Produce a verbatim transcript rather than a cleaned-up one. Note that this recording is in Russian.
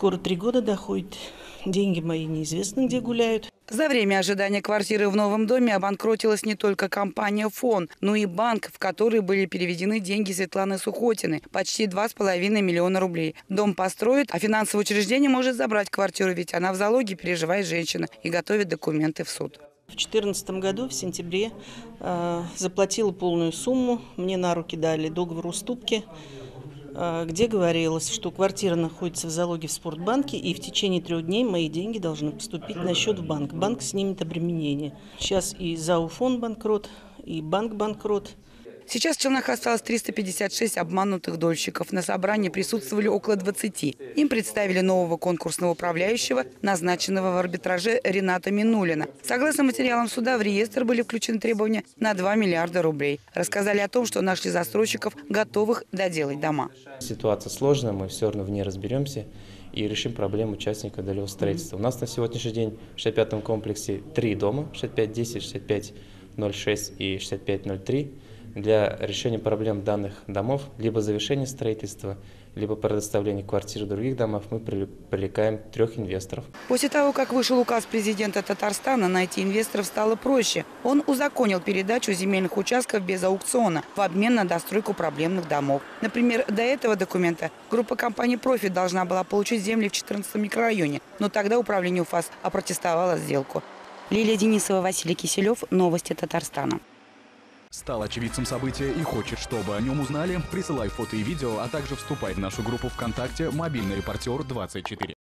Скоро три года доходит. Деньги мои неизвестно где гуляют. За время ожидания квартиры в новом доме обанкротилась не только компания «Фон», но и банк, в который были переведены деньги Светланы Сухотиной – почти два с половиной миллиона рублей. Дом построят, а финансовое учреждение может забрать квартиру, ведь она в залоге, переживает женщина и готовит документы в суд. В две тысячи четырнадцатом году, в сентябре, э, заплатила полную сумму. Мне на руки дали договор уступки, э, где говорилось, что квартира находится в залоге в Спортбанке, и в течение трех дней мои деньги должны поступить на счет в банк. Банк снимет обременение. Сейчас и ЗАО-фонд банкрот, и банк банкрот. Сейчас в Челнах осталось триста пятьдесят шесть обманутых дольщиков. На собрании присутствовали около двадцати. Им представили нового конкурсного управляющего, назначенного в арбитраже Рената Минулина. Согласно материалам суда, в реестр были включены требования на два миллиарда рублей. Рассказали о том, что нашли застройщиков, готовых доделать дома. Ситуация сложная, мы все равно в ней разберемся и решим проблему участника долевого строительства. У нас на сегодняшний день в шестьдесят пятом комплексе три дома: шестьдесят пять десять, шестьдесят пять ноль шесть и шестьдесят пять ноль три. Для решения проблем данных домов, либо завершения строительства, либо предоставления квартир в других домах, мы привлекаем трех инвесторов. После того, как вышел указ президента Татарстана, найти инвесторов стало проще. Он узаконил передачу земельных участков без аукциона в обмен на достройку проблемных домов. Например, до этого документа группа компаний «Профи» должна была получить земли в четырнадцатом микрорайоне, но тогда управление УФАС опротестовало сделку. Лилия Денисова, Василий Киселев. Новости Татарстана. Стал очевидцем события и хочет, чтобы о нем узнали? Присылай фото и видео, а также вступай в нашу группу ВКонтакте «Мобильный репортер двадцать четыре».